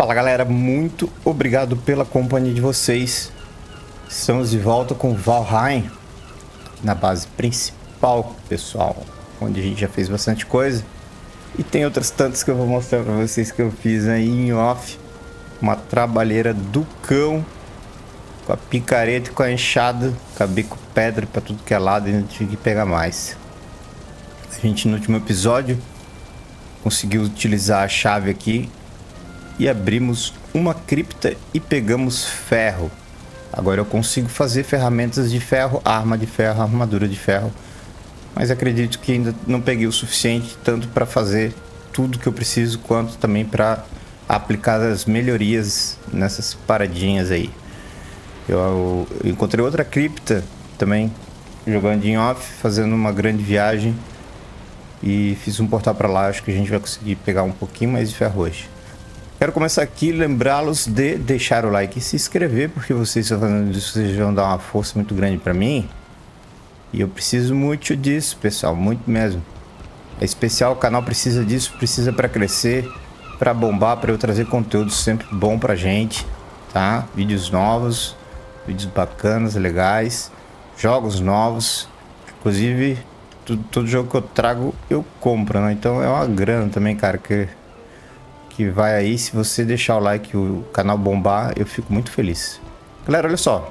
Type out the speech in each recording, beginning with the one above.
Fala galera, muito obrigado pela companhia de vocês. Estamos de volta com Valheim na base principal, pessoal, onde a gente já fez bastante coisa. E tem outras tantas que eu vou mostrar pra vocês que eu fiz aí em off. Uma trabalheira do cão, com a picareta e com a enxada. Acabei com pedra pra tudo que é lado e ainda tive que pegar mais. A gente no último episódio conseguiu utilizar a chave aqui e abrimos uma cripta e pegamos ferro. Agora eu consigo fazer ferramentas de ferro, arma de ferro, armadura de ferro. Mas acredito que ainda não peguei o suficiente tanto para fazer tudo que eu preciso, quanto também para aplicar as melhorias nessas paradinhas aí. Eu encontrei outra cripta também, jogando em off, fazendo uma grande viagem. E fiz um portal para lá, acho que a gente vai conseguir pegar um pouquinho mais de ferro hoje. Quero começar aqui lembrá-los de deixar o like e se inscrever, porque vocês estão fazendo isso, vocês vão dar uma força muito grande para mim. E eu preciso muito disso, pessoal, muito mesmo. É especial, o canal precisa disso, precisa para crescer, para bombar, para eu trazer conteúdo sempre bom pra gente, tá? Vídeos novos, vídeos bacanas, legais, jogos novos, inclusive todo jogo que eu trago eu compro, né? Então é uma grana também, cara, que vai aí. Se você deixar o like e o canal bombar, eu fico muito feliz. Galera, olha só.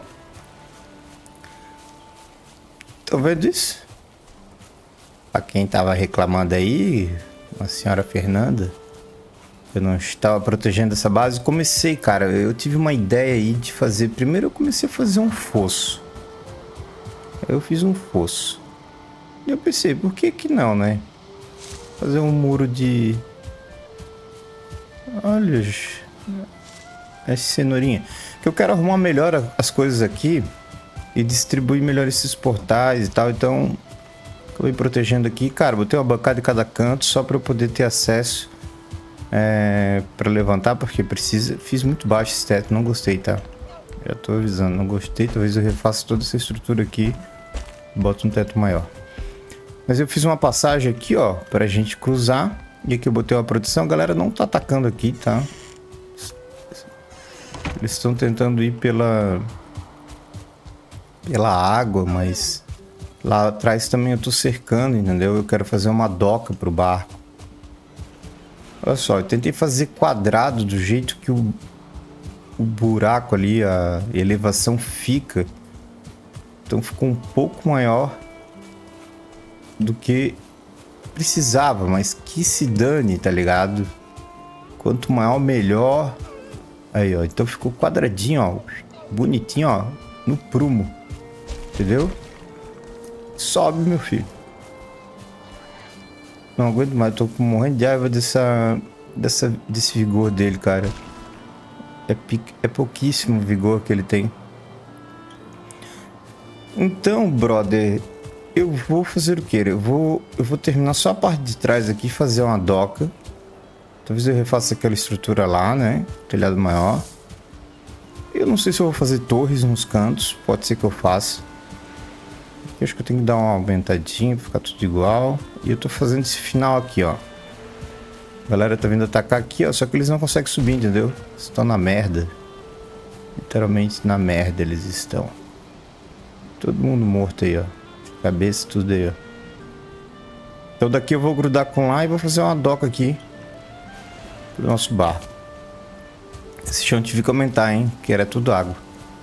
Estão vendo isso? Pra quem tava reclamando aí, a senhora Fernanda, eu não estava protegendo essa base. Comecei, cara, eu tive uma ideia aí de fazer. Primeiro eu comecei a fazer um fosso. Eu fiz um fosso. E eu pensei, por que que não, né? Fazer um muro de... Olha, essa cenourinha. Que eu quero arrumar melhor as coisas aqui e distribuir melhor esses portais e tal. Então, acabei protegendo aqui. Cara, botei uma bancada em cada canto só para eu poder ter acesso para levantar, porque precisa. Fiz muito baixo esse teto, não gostei, tá? Já tô avisando, não gostei. Talvez eu refaça toda essa estrutura aqui e boto um teto maior. Mas eu fiz uma passagem aqui, ó, pra gente cruzar. E aqui eu botei uma proteção. A galera não tá atacando aqui, tá? Eles estão tentando ir pela água, mas lá atrás também eu tô cercando, entendeu? Eu quero fazer uma doca pro barco. Olha só, eu tentei fazer quadrado do jeito que o buraco ali, a elevação fica. Então ficou um pouco maior do que precisava, mas que se dane, tá ligado? Quanto maior, melhor. Aí, ó, então ficou quadradinho, ó, bonitinho, ó, no prumo, entendeu? Sobe, meu filho. Não aguento mais, tô morrendo de raiva desse vigor dele, cara. É pouquíssimo vigor que ele tem. Então, brother, eu vou fazer o que? Eu vou terminar só a parte de trás aqui, fazer uma doca. Talvez eu refaça aquela estrutura lá, né? Telhado maior. Eu não sei se eu vou fazer torres nos cantos. Pode ser que eu faça. Eu acho que eu tenho que dar uma aumentadinha pra ficar tudo igual. E eu tô fazendo esse final aqui, ó. A galera tá vindo atacar aqui, ó. Só que eles não conseguem subir, entendeu? Eles estão na merda. Literalmente na merda eles estão. Todo mundo morto aí, ó. Cabeça, tudo aí, ó. Então daqui eu vou grudar com lá e vou fazer uma doca aqui pro nosso barco. Esse chão tive que aumentar, hein? Que era tudo água.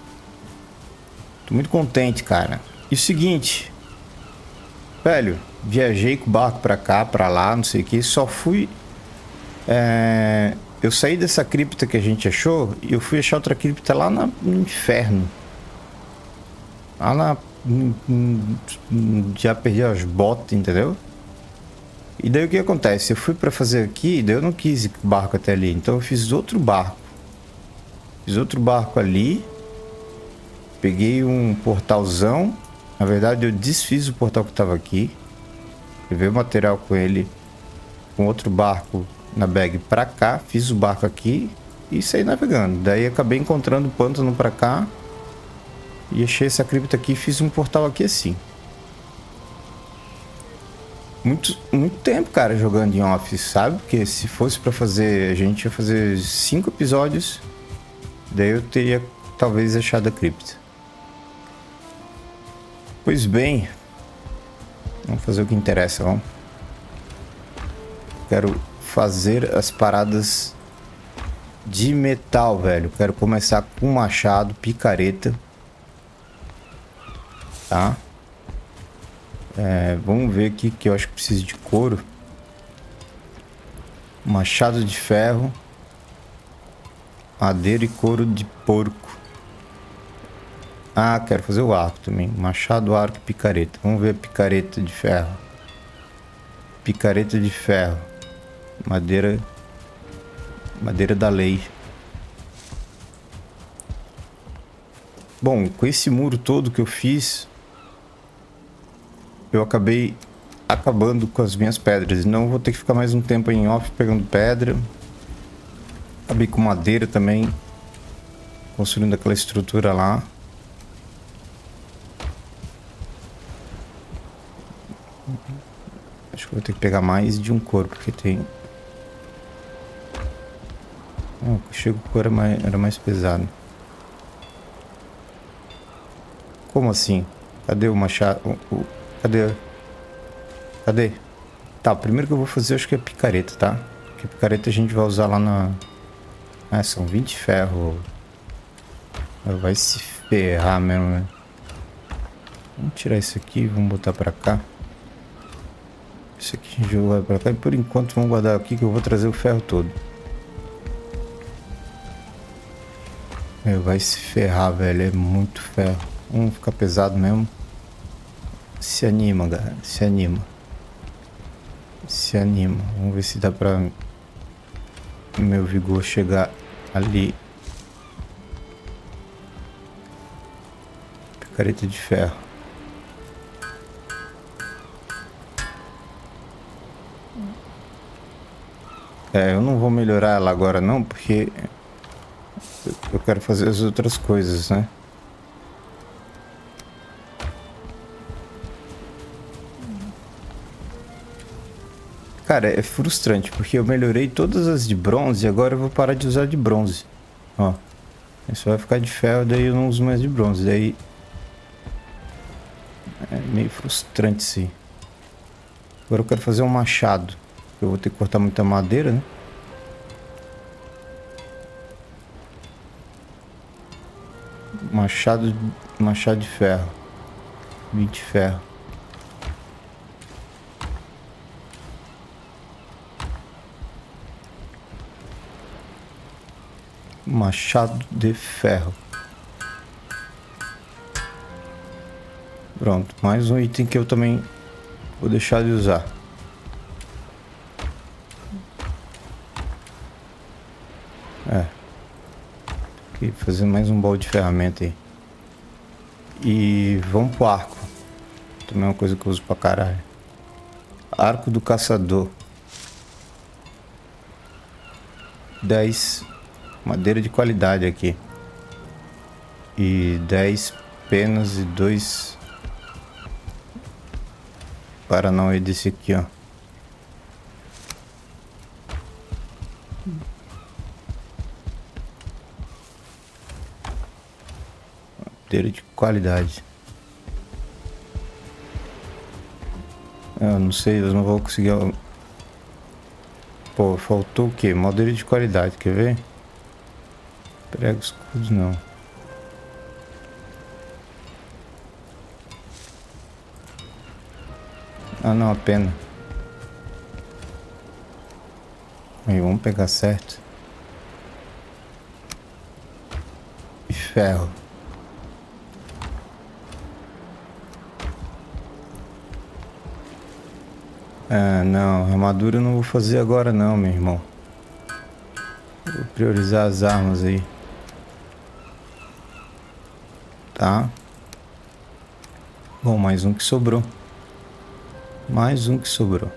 Tô muito contente, cara. E o seguinte, velho, viajei com o barco pra cá, pra lá, não sei o que. Só fui... eu saí dessa cripta que a gente achou e eu fui achar outra cripta lá no inferno. Lá na... Já perdi as botas, entendeu? E daí o que acontece? Eu fui pra fazer aqui, daí eu não quis ir com o barco até ali. Então eu fiz outro barco. Fiz outro barco ali. Peguei um portalzão. Na verdade eu desfiz o portal que tava aqui. Levei o material com ele. Com outro barco na bag pra cá. Fiz o barco aqui e saí navegando. Daí acabei encontrando o pântano pra cá. E achei essa cripta aqui e fiz um portal aqui assim. muito tempo, cara, jogando em off, sabe? Porque se fosse pra fazer, a gente ia fazer 5 episódios, daí eu teria talvez achado a cripta. Pois bem, vamos fazer o que interessa, vamos. Quero fazer as paradas de metal, velho. Quero começar com machado, picareta. Tá? Vamos ver aqui que eu acho que preciso de couro. Machado de ferro. Madeira e couro de porco. Ah, quero fazer o arco também. Machado, arco e picareta. Vamos ver a picareta de ferro. Picareta de ferro. Madeira da lei. Bom, com esse muro todo que eu fiz, eu acabei acabando com as minhas pedras. Não vou ter que ficar mais um tempo em off pegando pedra. Acabei com madeira também, construindo aquela estrutura lá. Acho que vou ter que pegar mais de um couro, porque tem... Chega o couro era mais pesado. Como assim? Cadê o machado? Cadê? Tá, o primeiro que eu vou fazer acho que é picareta, tá? Porque picareta a gente vai usar lá na... Ah, são 20 ferro. Vai se ferrar mesmo, né? Vamos tirar isso aqui e vamos botar pra cá. Isso aqui a gente vai pra cá. E por enquanto vamos guardar aqui que eu vou trazer o ferro todo. Vai se ferrar, velho. É muito ferro. Vamos ficar pesado mesmo. Se anima, galera. Se anima. Se anima. Vamos ver se dá pra meu vigor chegar ali. Picareta de ferro. Eu não vou melhorar ela agora não, porque eu quero fazer as outras coisas, né? Cara, é frustrante, porque eu melhorei todas as de bronze e agora eu vou parar de usar de bronze. Ó, isso vai ficar de ferro, daí eu não uso mais de bronze, daí... É meio frustrante, sim. Agora eu quero fazer um machado. Eu vou ter que cortar muita madeira, né? Machado de ferro. 20 ferro. Machado de ferro. Pronto, mais um item que eu também vou deixar de usar. Aqui, fazer mais um balde de ferramenta aí. E vamos pro arco. Também é uma coisa que eu uso pra caralho. Arco do caçador. 10 madeira de qualidade aqui. E 10 penas e 2 Paranauê desse aqui, ó. Madeira de qualidade. Eu não sei, eu não vou conseguir... Pô, faltou o quê? Madeira de qualidade, quer ver? Prego escudos não. Ah não, a pena. Aí, vamos pegar certo. E ferro. Ah, não, armadura eu não vou fazer agora não, meu irmão. Vou priorizar as armas aí. Tá. Bom, mais um que sobrou. Mais um que sobrou.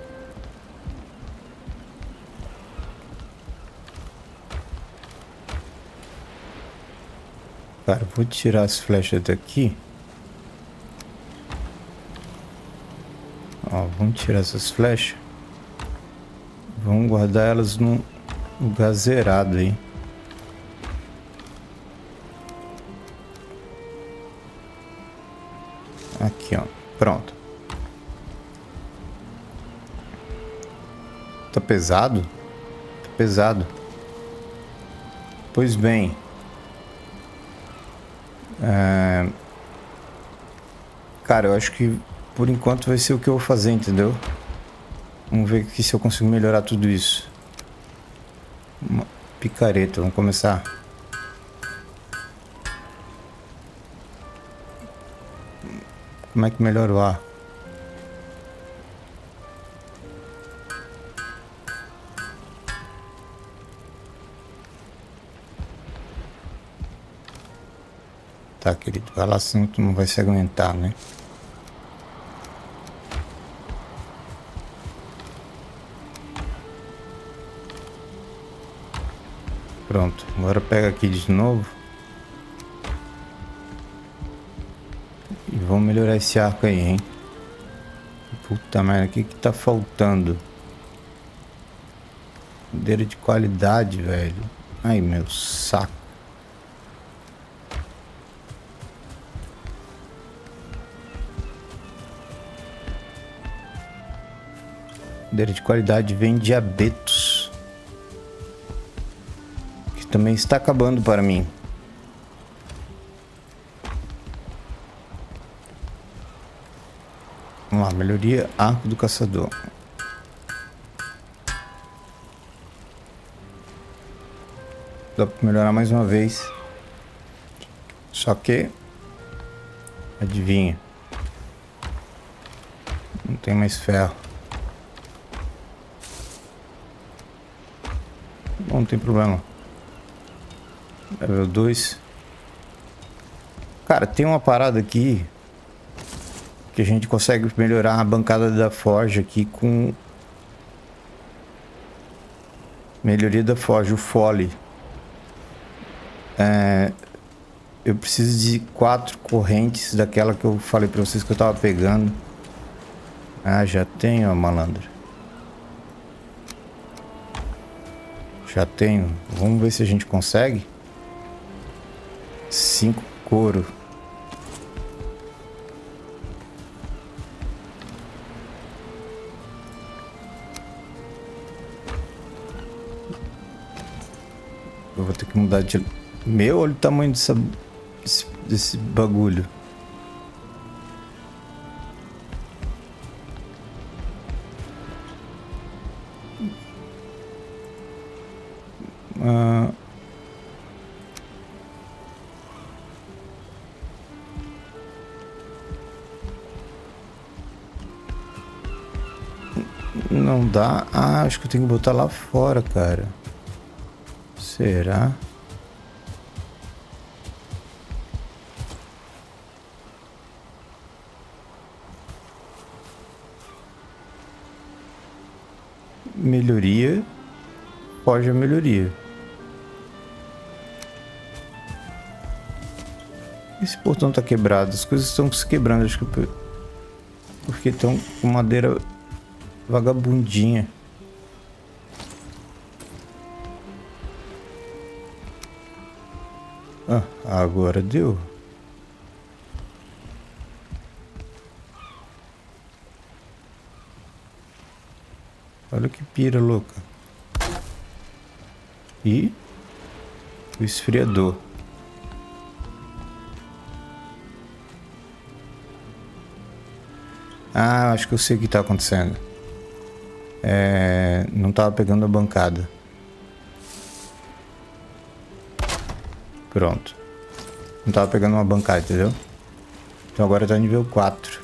Cara, vou tirar as flechas daqui. Ó, vamos Vamos tirar essas flechas. Vamos guardar elas num lugar zerado aí. Aqui, ó. Pronto. Tá pesado? Tá pesado. Pois bem. Cara, eu acho que por enquanto vai ser o que eu vou fazer, entendeu? Vamos ver aqui se eu consigo melhorar tudo isso. Uma picareta, vamos começar. Como é que melhora o ar? Tá, querido, vai lá, senão tu não vai se aguentar, né? Pronto, agora pega aqui de novo. E vamos melhorar esse arco aí, hein? Puta merda, o que que tá faltando? Madeira de qualidade, velho. Ai, meu saco. Madeira de qualidade vem de abetos. Que também está acabando para mim. Vamos lá, melhoria arco do caçador. Dá para melhorar mais uma vez. Só que... adivinha. Não tem mais ferro. Bom, não tem problema. Level 2. Cara, tem uma parada aqui que a gente consegue melhorar a bancada da forja aqui com melhoria da forja, o fole. Eu preciso de 4 correntes daquela que eu falei pra vocês que eu tava pegando. Ah, já tenho, ó, malandro. Já tenho. Vamos ver se a gente consegue. 5 couro. Eu vou ter que mudar de... Meu, olha o tamanho desse bagulho. Não dá? Ah, acho que eu tenho que botar lá fora, cara. Será? Melhoria. Forja melhoria. Esse portão tá quebrado. As coisas estão se quebrando. Acho que porque estão com madeira vagabundinha. Ah, agora deu. Olha que pira louca. E o esfriador. Ah, acho que eu sei o que está acontecendo. Não estava pegando a bancada. Pronto. Não estava pegando uma bancada, entendeu? Então agora está nível 4.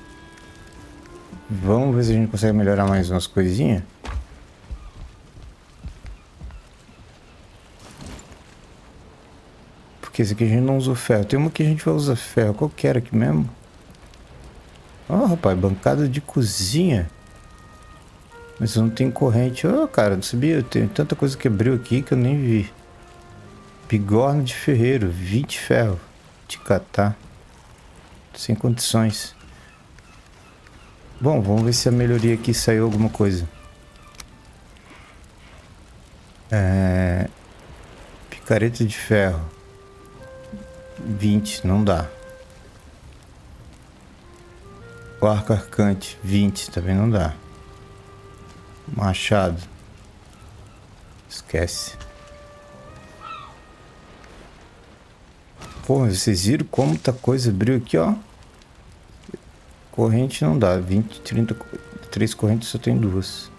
Vamos ver se a gente consegue melhorar mais umas coisinhas. Porque esse aqui a gente não usa ferro. Tem uma que a gente vai usar ferro. Qual que era aqui mesmo? Ó, rapaz, bancada de cozinha. Mas eu não tenho corrente. Ó, cara, não sabia. Tem tanta coisa que abriu aqui que eu nem vi. Bigorna de ferreiro, 20 ferro. De catar. Sem condições. Bom, vamos ver se a melhoria aqui saiu alguma coisa. Picareta de ferro. 20, não dá. O arco arcante, 20, também não dá. Machado. Esquece. Porra, vocês viram como tá coisa abriu aqui, ó. Corrente não dá. 20, 30, 3 correntes só tem 2.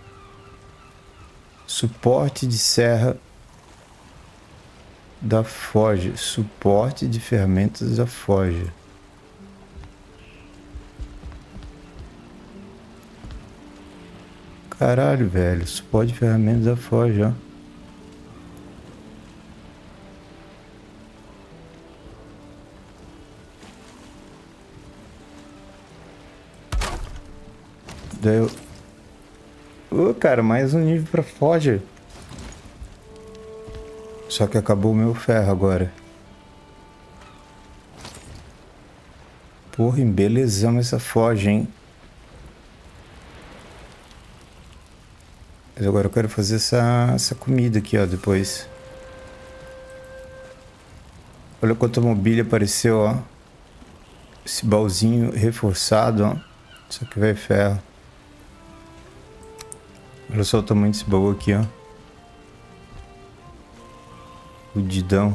Suporte de serra da forja. Suporte de ferramentas da forja. Caralho, velho. Suporte de ferramentas da forja, ó. Daí eu... Ô, cara, mais um nível pra forja. Só que acabou o meu ferro agora. Porra, embelezamos essa forja, hein? Mas agora eu quero fazer essa comida aqui, ó, depois. Olha quanta mobília apareceu, ó. Esse baúzinho reforçado, ó. Isso aqui vai ferro. Olha só o tamanho desse baú aqui, ó. Fudidão.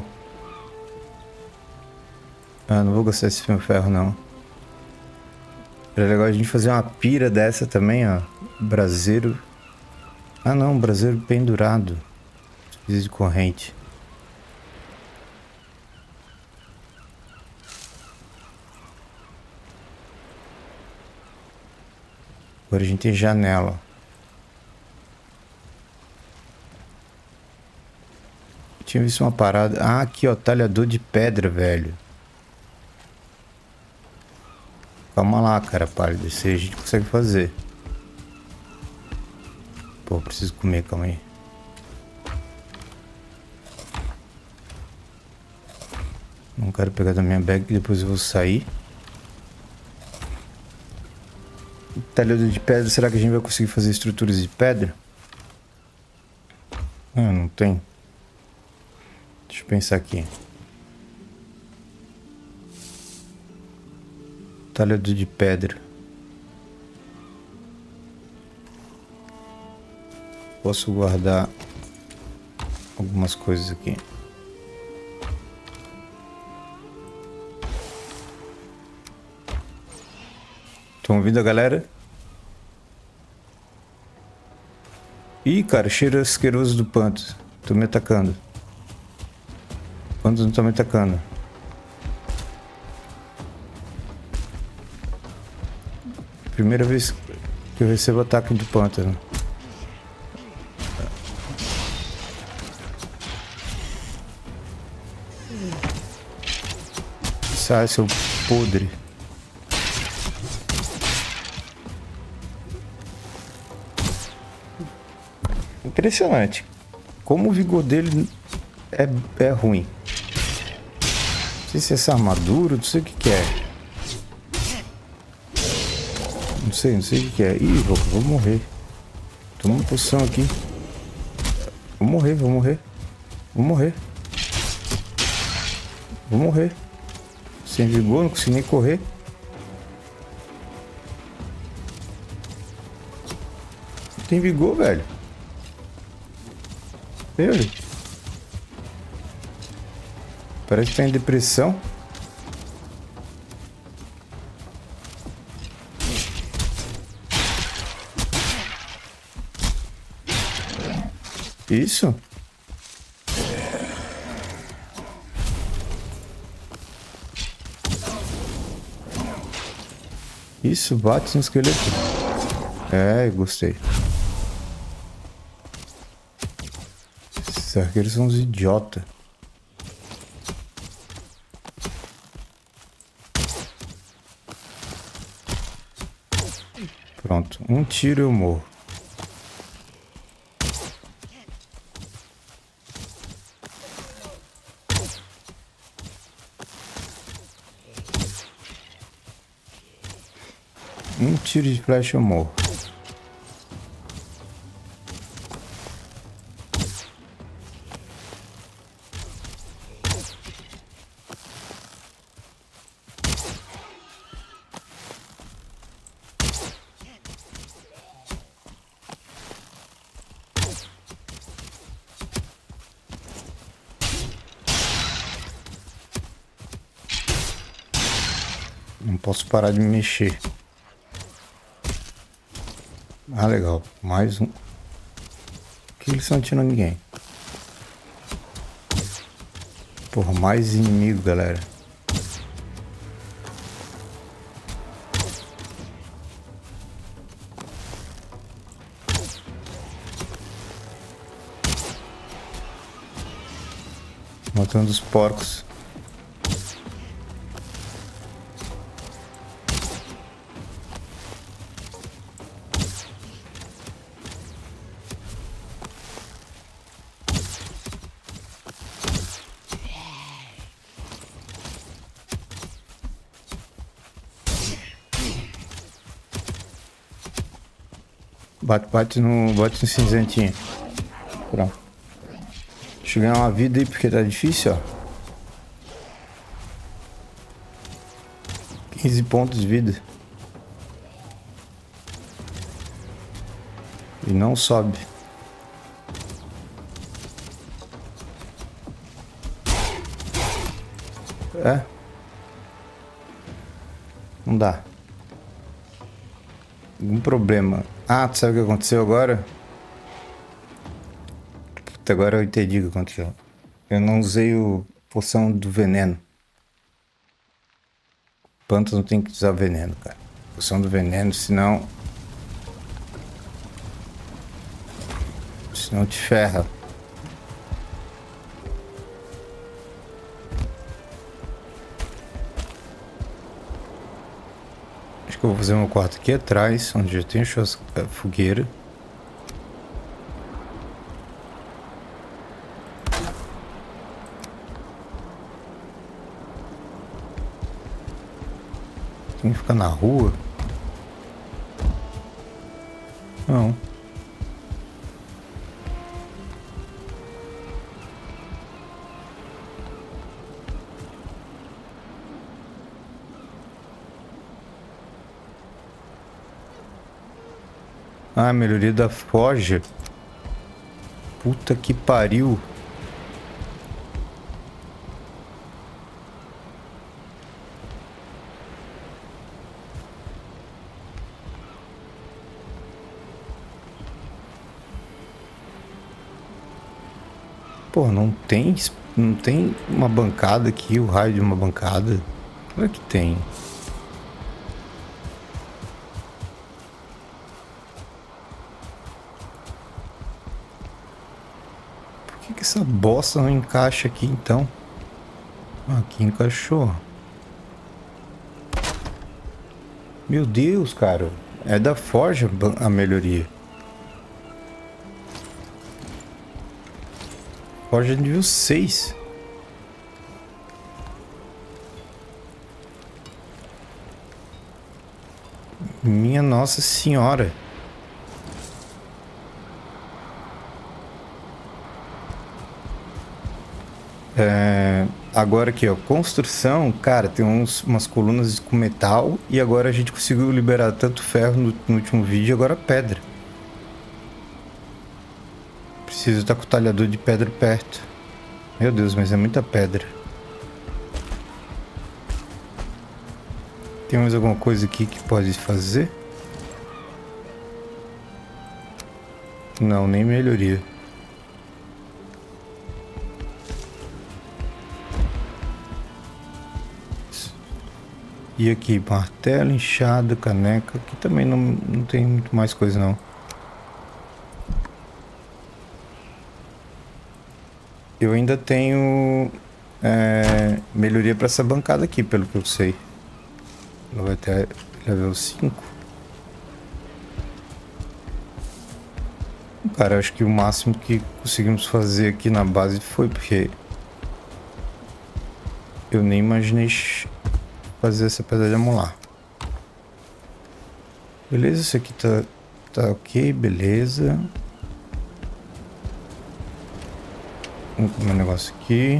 Ah, não vou gastar esse ferro, não. Era legal a gente fazer uma pira dessa também, ó. Braseiro. Ah, não, braseiro pendurado. Precisa de corrente. Agora a gente tem janela. Tinha visto uma parada. Ah, aqui, ó. Talhador de pedra, velho. Calma lá, cara pálido. Isso aí a gente consegue fazer. Pô, preciso comer, calma aí. Não quero pegar da minha bag, depois eu vou sair. Talhador de pedra, será que a gente vai conseguir fazer estruturas de pedra? Ah, não tem. Deixa eu pensar aqui. Talhador de pedra. Posso guardar algumas coisas aqui. Estão ouvindo a galera? Ih, cara, cheiro asqueroso do panto. Tô me atacando. O panto não tá me atacando. Primeira vez que eu recebo ataque de pântano. Sai, seu podre. Impressionante. Como o vigor dele é ruim. Não sei se é essa armadura, não sei o que que é. Não sei o que é. Ih, vou morrer. Toma uma poção aqui. Vou morrer. Vou morrer. Sem vigor, não consigo nem correr. Não tem vigor, velho. Ele. Parece que tá em depressão. Isso? Isso, bate no esqueleto. É, gostei. Esses arqueiros são uns idiotas. Pronto, um tiro eu morro. Um tiro de flecha eu morro. Não posso parar de me mexer. Ah, legal. Mais um. Que eles estão atirando ninguém. Porra, mais inimigo, galera. Matando os porcos. Bate no cinzentinho. Pronto. Deixa eu ganhar uma vida aí porque tá difícil, ó. 15 pontos de vida. E não sobe. É. Não dá. Algum problema. Ah, tu sabe o que aconteceu agora? Puta, agora eu entendi o que aconteceu. Eu não usei o poção do veneno. Pântano tem que usar veneno, cara. Poção do veneno, senão... Senão te ferra. Acho que eu vou fazer meu quarto aqui atrás, onde já tem a fogueira. Tem que ficar na rua? Não. Ah, melhoria da forja. Puta que pariu. Pô, não tem uma bancada aqui, o raio de uma bancada? Claro que tem. Por que essa bosta não encaixa aqui então? Aqui encaixou. Meu Deus, cara. É da forja a melhoria. Forja nível 6. Minha Nossa Senhora. Agora aqui, ó, construção, cara, tem umas colunas com metal e agora a gente conseguiu liberar tanto ferro no último vídeo, agora pedra. Preciso estar com o talhador de pedra perto. Meu Deus, mas é muita pedra. Tem mais alguma coisa aqui que pode fazer? Não, nem melhoria. E aqui, martelo, enxada, caneca. Aqui também não tem muito mais coisa não. Eu ainda tenho melhoria para essa bancada aqui, pelo que eu sei. Ela vai até level 5. Cara, acho que o máximo que conseguimos fazer aqui na base foi porque eu nem imaginei fazer essa pedra de amolar. Beleza, isso aqui tá ok, beleza. Vamos comer um negócio aqui.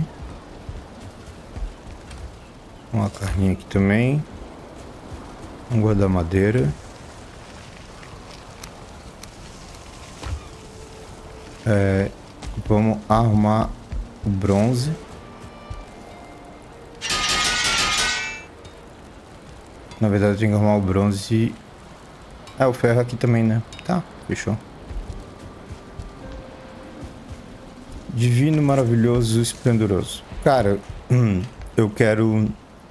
Uma carninha aqui também. Vamos guardar madeira. Vamos arrumar o bronze. Na verdade eu tenho que arrumar o bronze. O ferro aqui também, né? Tá, fechou. Divino, maravilhoso, esplendoroso. Cara, eu quero...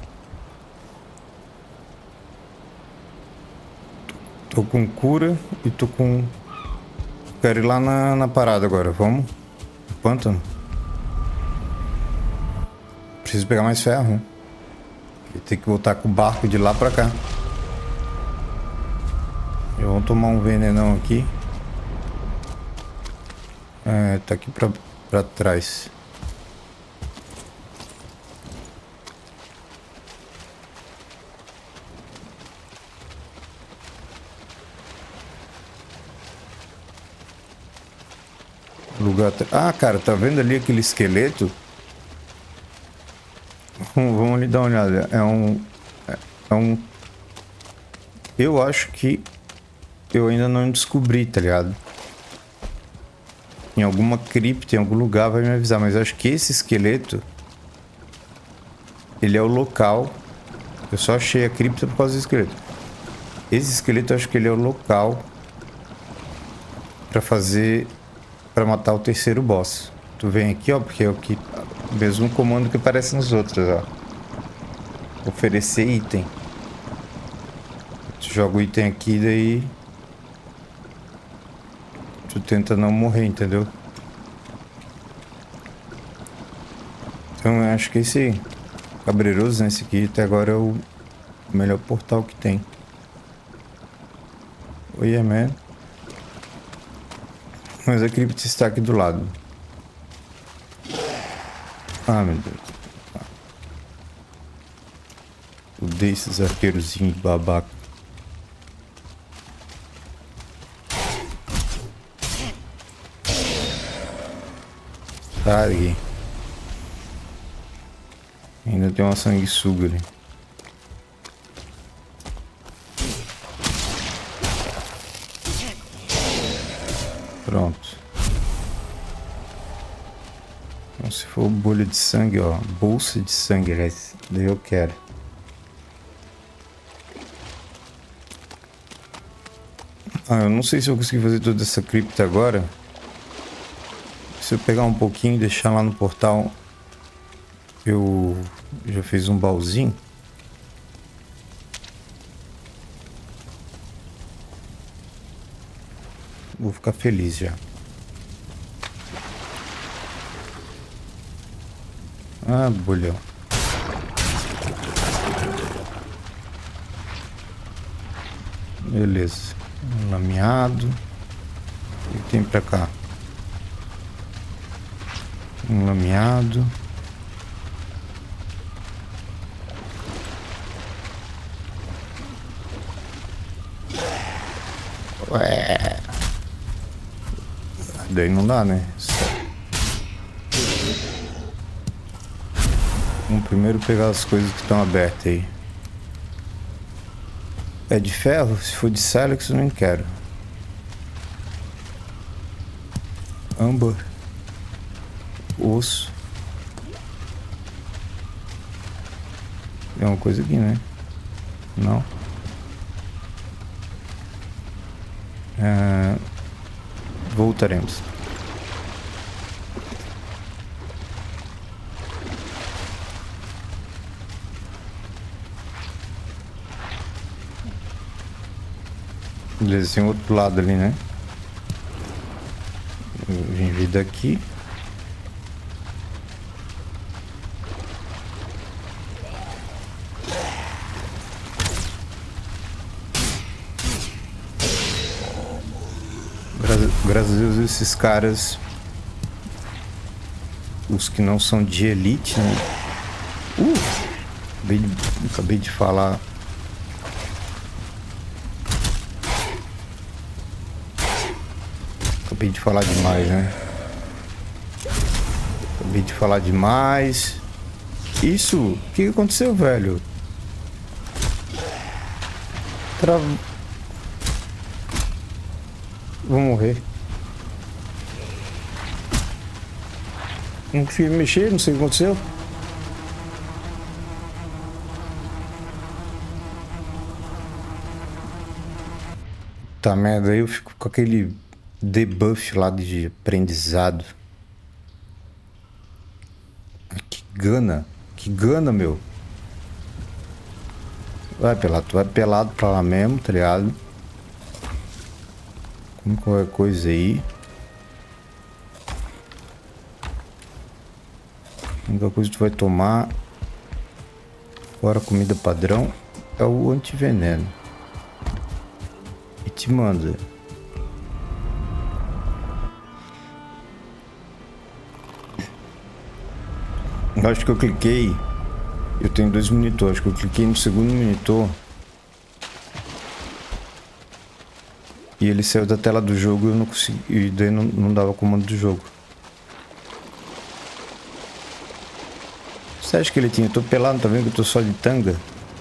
Tô com cura e tô com... Quero ir lá na parada agora, vamos? Pântano. Preciso pegar mais ferro. Tem que voltar com o barco de lá pra cá. Eu vou tomar um venenão aqui. Tá aqui pra trás. Lugar... Ah, cara, tá vendo ali aquele esqueleto? Vamos ali dar uma olhada. É um... Eu acho que eu ainda não descobri, tá ligado? Em alguma cripta, em algum lugar vai me avisar. Mas eu acho que esse esqueleto... Ele é o local... Eu só achei a cripta por causa do esqueleto. Esse esqueleto eu acho que ele é o local... Pra fazer... Pra matar o terceiro boss. Tu vem aqui, ó, porque é o que... Mesmo comando que aparece nos outros, ó. Oferecer item. Tu joga o item aqui, daí... Tu tenta não morrer, entendeu? Então eu acho que esse cabreiroso, né? Esse aqui até agora é o melhor portal que tem. Oh yeah, man. Mas a cripta está aqui do lado. Ah, meu Deus. Odeio esses arqueirozinhos babaca. Tá aqui. Ainda tem uma sanguessuga ali. Pronto. Então, se for bolha de sangue, ó. Bolsa de sangue, daí eu quero. Eu não sei se eu consegui fazer toda essa cripta agora. Se eu pegar um pouquinho e deixar lá no portal, eu já fiz um baúzinho. Vou ficar feliz já. Ah, bolhão. Beleza. Um lameado. O que tem pra cá? Um lameado. Ué. Daí não dá, né? Vamos primeiro pegar as coisas que estão abertas aí. É de ferro? Se for de Silex eu nem quero. Âmbar. Osso. Tem uma coisa aqui, né? Não. Voltaremos. Beleza, tem outro lado ali, né? Eu vim vir daqui. Graças a Deus, esses caras, os que não são de elite, né? Acabei de falar. Acabei de falar demais, né? Acabei de falar demais. Isso? O que aconteceu, velho? Vou morrer. Não consegui mexer, não sei o que aconteceu. Tá merda, aí eu fico com aquele debuff lá de aprendizado. Que gana, meu. Tu vai pelado pra lá mesmo, tá ligado? Como qualquer coisa aí. A única coisa que tu vai tomar, fora comida padrão, é o antiveneno. E te manda. Eu acho que eu cliquei. Eu tenho 2 monitores. Acho que eu cliquei no segundo monitor. E ele saiu da tela do jogo e eu não consegui. E daí não dava comando do jogo. Você acha que ele tinha? Eu tô pelado, tá vendo que eu tô só de tanga?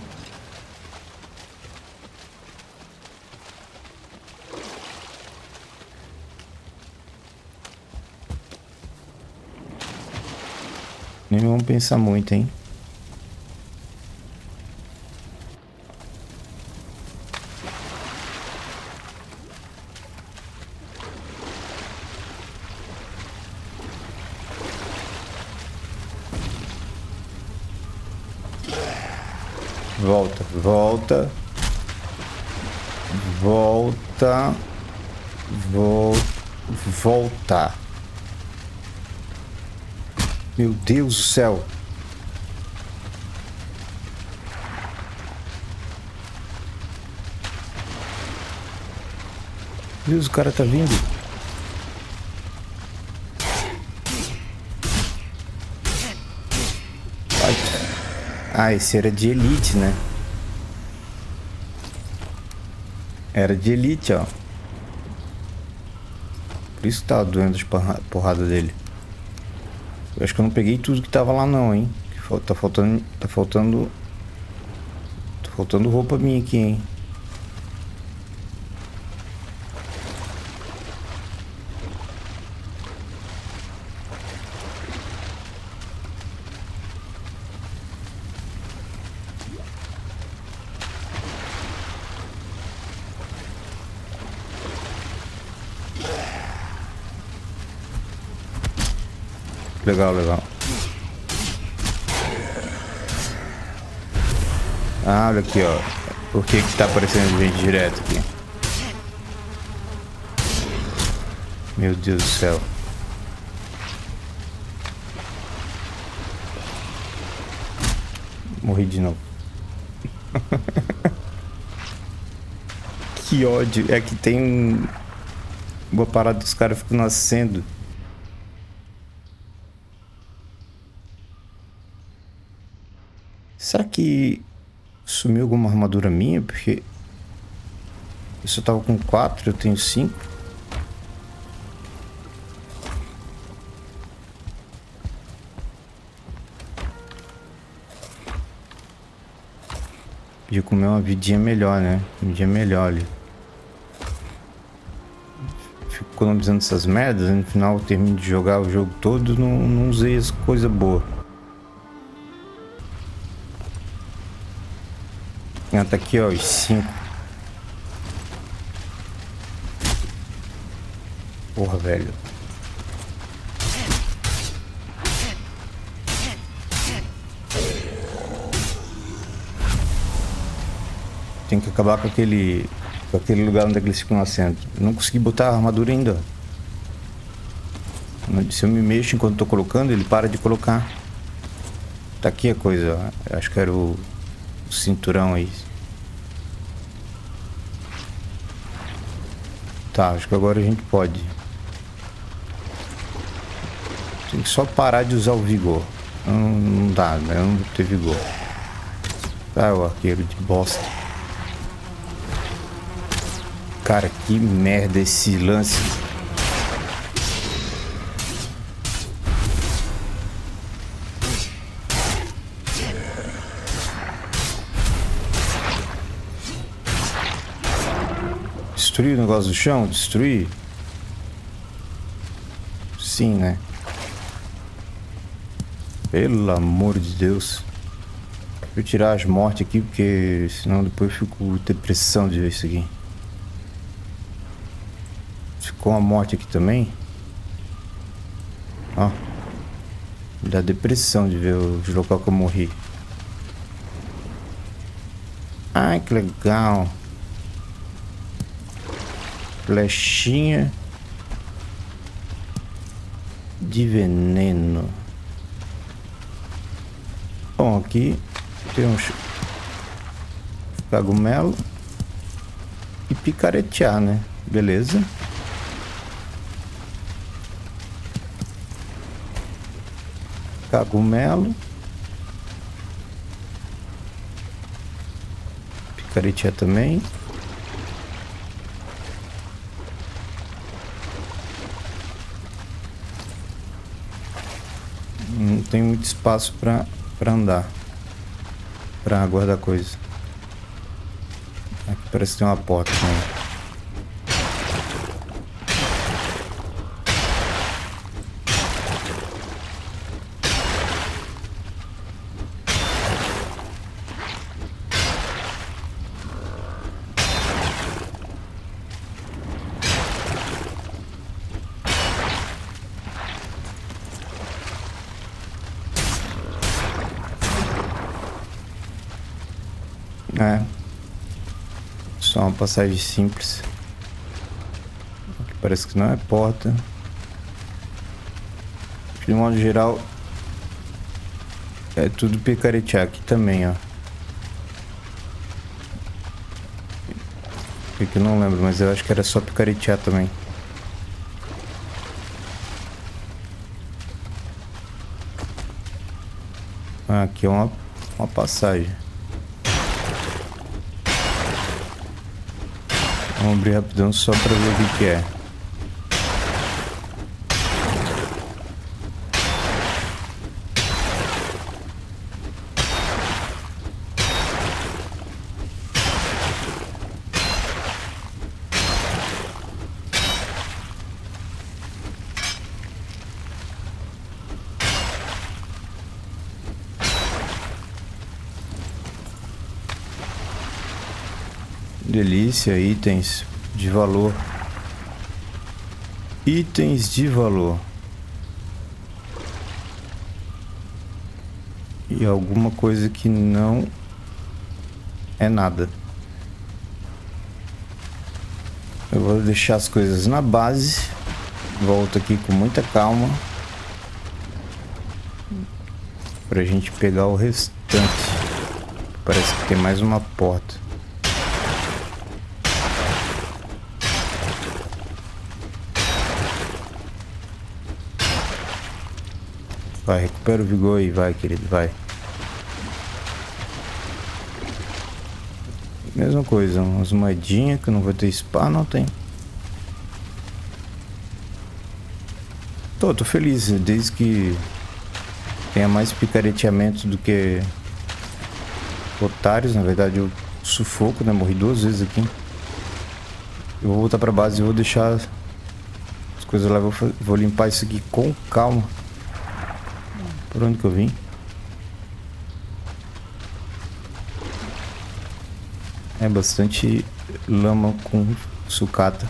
Nem vamos pensar muito, hein? Volta, volta. Volta. Volta. Meu Deus do céu. Deus, o cara tá vindo. Ah, esse era de elite, né? Era de elite, ó. Por isso que tava doendo as porradas dele. Eu acho que eu não peguei tudo que tava lá não, hein? Tá faltando roupa minha aqui, hein? Legal, legal. Ah, olha aqui, ó. Por que que tá aparecendo gente direto aqui? Meu Deus do céu. Morri de novo. Que ódio. É que tem uma parada dos caras ficam nascendo. Será que sumiu alguma armadura minha? Porque eu só tava com 4, eu tenho 5. Podia comer uma vidinha melhor, né? Uma vidinha melhor ali. Fico economizando essas merdas, e no final eu termino de jogar o jogo todo e não usei as coisas boas. Ah, tá aqui, ó, os 5. Porra, velho. Tem que acabar com aquele lugar onde eles ficam nascendo. Eu não consegui botar a armadura ainda. Se eu me mexo enquanto tô colocando, ele para de colocar. Tá aqui a coisa, ó. Acho que era o cinturão aí. Tá, acho que agora a gente pode. Tem que só parar de usar o vigor. Não dá, né? Eu não vou ter vigor. Ah, o arqueiro de bosta. Cara, que merda esse lance. destruir o negócio do chão? Destruir? Sim, né? Pelo amor de Deus. Deixa eu tirar as mortes aqui, porque senão depois eu fico com depressão de ver isso aqui. Ficou uma morte aqui também. Ó. Me dá depressão de ver os locais que eu morri. Ai, que legal. Flechinha de veneno. Bom, aqui tem um cogumelo e picaretear, né? Beleza. Cogumelo. Picaretear também. Não tem muito espaço para andar, para guardar coisa. Aqui parece que tem uma porta também. É. Só uma passagem simples. Aqui parece que não é porta. De modo geral, é tudo picaretear aqui também, ó. Aqui eu não lembro, mas eu acho que era só picaretear também. Ah, aqui é uma passagem. Vamos abrir rapidão só pra ver o que é. Delícia, itens de valor. Itens de valor. E alguma coisa que não é nada. Eu vou deixar as coisas na base. Volto aqui com muita calma pra gente pegar o restante. Parece que tem mais uma porta. Vai, recupera o vigor aí, vai, querido, vai. Mesma coisa, umas moedinhas que eu não vou ter spa, não tem. Tô feliz, desde que tenha mais picareteamento do que otários. Na verdade eu sufoco, né? Morri 2 vezes aqui. Eu vou voltar pra base e vou deixar as coisas lá, vou limpar isso aqui com calma. Por onde que eu vim? É bastante lama com sucata.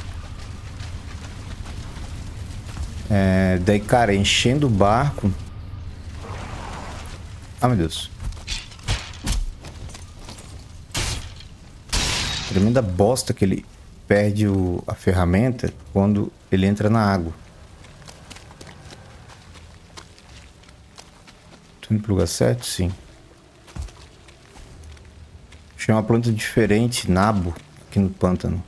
Daí, cara, enchendo o barco. Ah, meu Deus. Tremenda bosta que ele perde a ferramenta quando ele entra na água. Tô indo pro lugar certo? Sim. Achei uma planta diferente, nabo, aqui no pântano.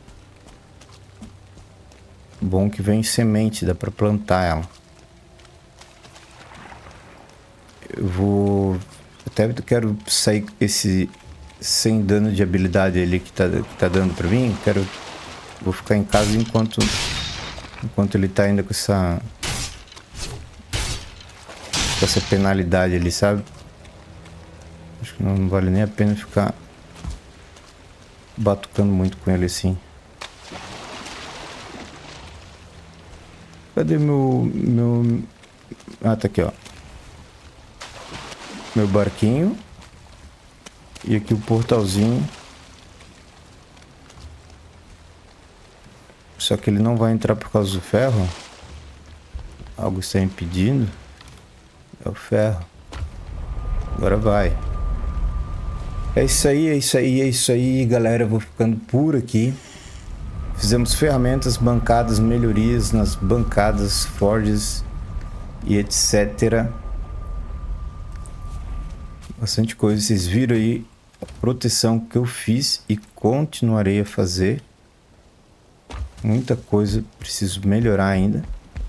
Bom que vem semente, dá pra plantar ela. Eu vou... Até quero sair esse sem dano de habilidade ali que tá dando pra mim. Vou ficar em casa enquanto ele tá ainda com essa penalidade ali, sabe? Acho que não vale nem a pena ficar batucando muito com ele assim. Cadê meu... Ah, tá aqui, ó. Meu barquinho. E aqui o portalzinho. Só que ele não vai entrar por causa do ferro. Algo está impedindo. É o ferro. Agora vai. É isso aí, é isso aí, é isso aí, galera. Eu vou ficando por aqui. Fizemos ferramentas, bancadas, melhorias nas bancadas, forges e etc. Bastante coisa. Vocês viram aí a proteção que eu fiz e continuarei a fazer. Muita coisa preciso melhorar ainda.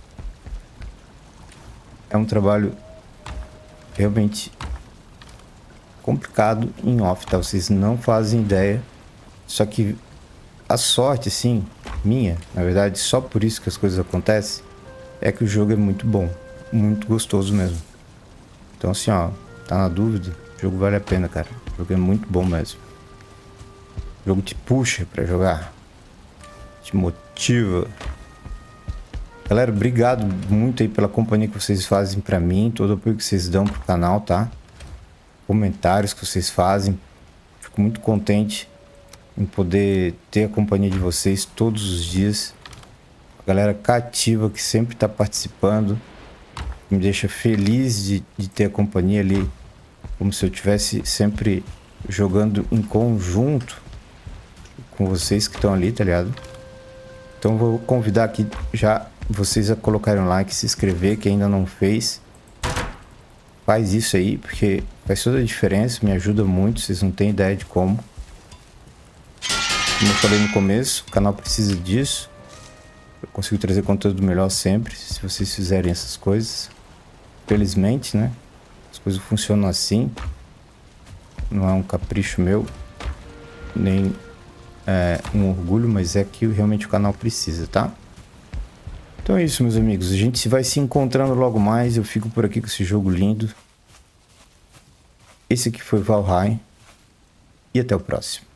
É um trabalho realmente complicado em off, tá? Vocês não fazem ideia. Só que a sorte, assim, minha, na verdade, só por isso que as coisas acontecem, é que o jogo é muito bom. Muito gostoso mesmo. Então, assim, ó, tá na dúvida? O jogo vale a pena, cara. O jogo é muito bom mesmo. O jogo te puxa pra jogar. Te motiva. Galera, obrigado muito aí pela companhia que vocês fazem pra mim. Todo o apoio que vocês dão pro canal, tá? Comentários que vocês fazem. Fico muito contente em poder ter a companhia de vocês todos os dias. A galera cativa que sempre tá participando. Me deixa feliz de ter a companhia ali. Como se eu estivesse sempre jogando em conjunto com vocês que estão ali, tá ligado? Então vou convidar aqui já vocês a colocarem um like, se inscrever, que ainda não fez. Faz isso aí, porque faz toda a diferença, me ajuda muito, vocês não têm ideia de como. Como eu falei no começo, o canal precisa disso. Eu consigo trazer conteúdo melhor sempre, se vocês fizerem essas coisas. Felizmente, né? As coisas funcionam assim. Não é um capricho meu, nem um orgulho, mas é que realmente o canal precisa, tá? Então é isso, meus amigos. A gente vai se encontrando logo mais. Eu fico por aqui com esse jogo lindo. Esse aqui foi Valheim. E até o próximo.